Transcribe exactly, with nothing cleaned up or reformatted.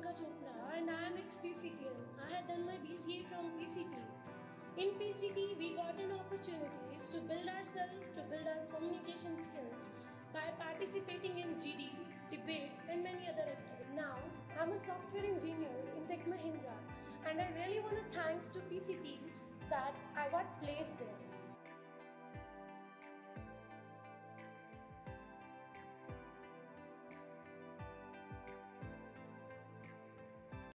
and I am ex-P C T E. I had done my B C A from P C T E. In P C T E, we got an opportunity to build ourselves, to build our communication skills by participating in G D, debates and many other activities. Now, I'm a software engineer in Mahindra and I really want to thanks to P C T E that I got placed there.